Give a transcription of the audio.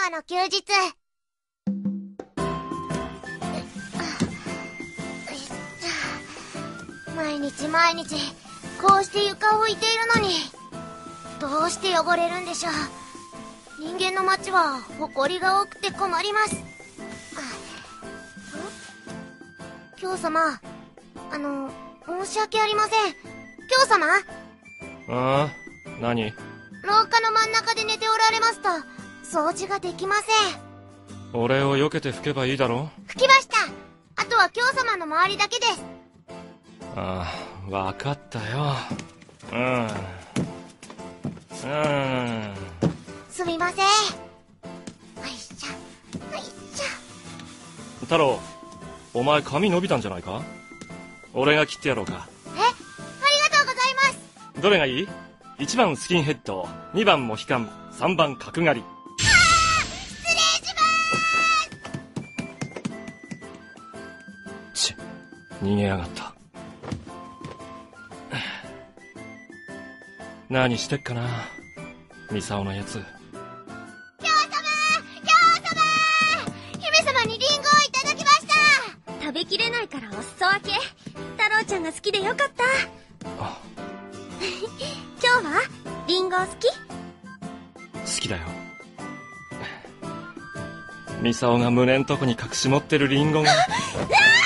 様の休日。毎日毎日こうして床を拭いているのに、どうして汚れるんでしょう。人間の町は埃が多くて困ります。京様、申し訳ありません。京様？ ああ、何？ 廊下の真ん中で寝ておられますと掃除ができません。 俺を避けて拭けばいいだろ。 拭きました。あとは京様の周りだけです。 ああ、わかったよ。 すみません。よいしょよいしょ。 太郎、お前髪伸びたんじゃないか？俺が切ってやろうか。 ありがとうございます。 どれがいい？ 1 番スキンヘッド、2番モヒカン、3番角刈り。 失礼しち、逃げやがった。何してっかな、ミサオのやつ。 京様、姫様にリンゴをいただきました。 食べきれないからお裾分け。太郎ちゃんが好きでよかった。今日はリンゴ好き？ 好きだよ。ミサオが胸んとこに隠し持ってるリンゴが。